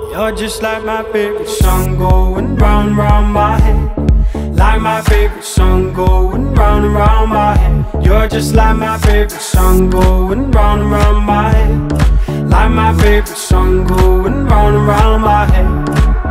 You're just like my favorite song going round and round my head. Like my favorite song going round and round my head. You're just like my favorite song going round and round my head. Like my favorite song going round and round my head.